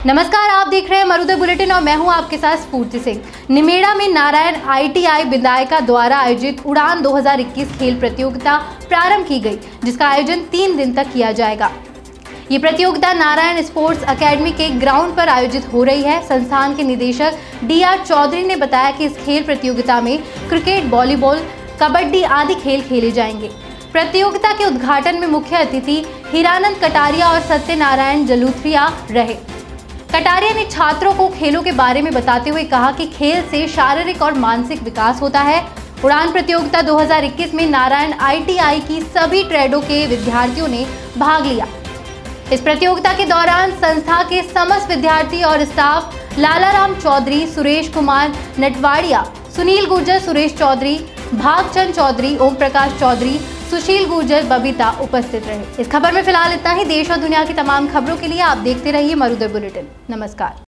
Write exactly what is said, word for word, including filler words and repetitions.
नमस्कार, आप देख रहे हैं मरुदर बुलेटिन और मैं हूं आपके साथ स्फूर्ति सिंह। निमेड़ा में नारायण आई टी आई विधायका द्वारा आयोजित उड़ान दो हज़ार इक्कीस खेल प्रतियोगिता प्रारंभ की गई, जिसका आयोजन तीन दिन तक किया जाएगा। ये प्रतियोगिता नारायण स्पोर्ट्स एकेडमी के ग्राउंड पर आयोजित हो रही है। संस्थान के निदेशक डी आर चौधरी ने बताया कि इस खेल प्रतियोगिता में क्रिकेट, वॉलीबॉल, कबड्डी आदि खेल खेले जाएंगे। प्रतियोगिता के उद्घाटन में मुख्य अतिथि हीरानंद कटारिया और सत्यनारायण जलूथरिया रहे। कटारिया ने छात्रों को खेलों के बारे में बताते हुए कहा कि खेल से शारीरिक और मानसिक विकास होता है। उड़ान प्रतियोगिता दो हज़ार इक्कीस में नारायण आई टी आई की सभी ट्रेडों के विद्यार्थियों ने भाग लिया। इस प्रतियोगिता के दौरान संस्था के समस्त विद्यार्थी और स्टाफ लालाराम चौधरी, सुरेश कुमार नटवाड़िया, सुनील गुर्जर, सुरेश चौधरी, भागचंद चौधरी, ओम प्रकाश चौधरी, सुशील गुर्जर, बबीता उपस्थित रहे। इस खबर में फिलहाल इतना ही। देश और दुनिया की तमाम खबरों के लिए आप देखते रहिए मरुदर बुलेटिन। नमस्कार।